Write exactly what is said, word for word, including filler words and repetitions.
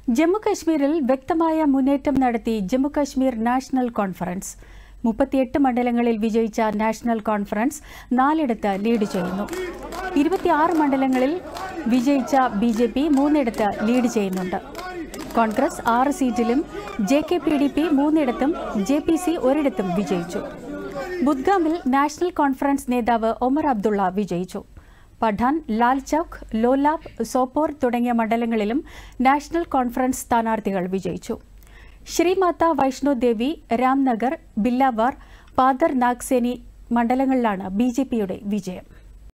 ജമ്മു കശ്മീരിൽ വ്യക്തമായ മുന്നേറ്റം നടത്തി ജമ്മു കശ്മീർ നാഷണൽ കോൺഫറൻസ്. മുപ്പത്തിയെട്ട് മണ്ഡലങ്ങളിൽ വിജയിച്ച നാഷണൽ കോൺഫറൻസ് നാലിടത്ത് ലീഡ് ചെയ്യുന്നു. ഇരുപത്തിയാറ് മണ്ഡലങ്ങളിൽ വിജയിച്ച ബി ജെ പി മൂന്നിടത്ത് ലീഡ് ചെയ്യുന്നുണ്ട്. കോൺഗ്രസ് ആറ് സീറ്റിലും J K P D P മൂന്നിടത്തും ജെ പി സി ഒരിടത്തും വിജയിച്ചു. ബുദ്ഗാമിൽ നാഷണൽ കോൺഫറൻസ് നേതാവ് ഒമർ അബ്ദുള്ള വിജയിച്ചു. പഠാൻ, ലാൽ ചൌക്ക്, ലോലാബ്, സോപ്പോർ തുടങ്ങിയ മണ്ഡലങ്ങളിലും നാഷണൽ കോൺഫറൻസ് സ്ഥാനാർത്ഥികൾ വിജയിച്ചു. ശ്രീമാത വൈഷ്ണോ ദേവി, രാംനഗർ, ബില്ലാവാർ, പാദർ നാഗ്സേനി മണ്ഡലങ്ങളിലാണ് ബി ജെ പിയുടെ വിജയം.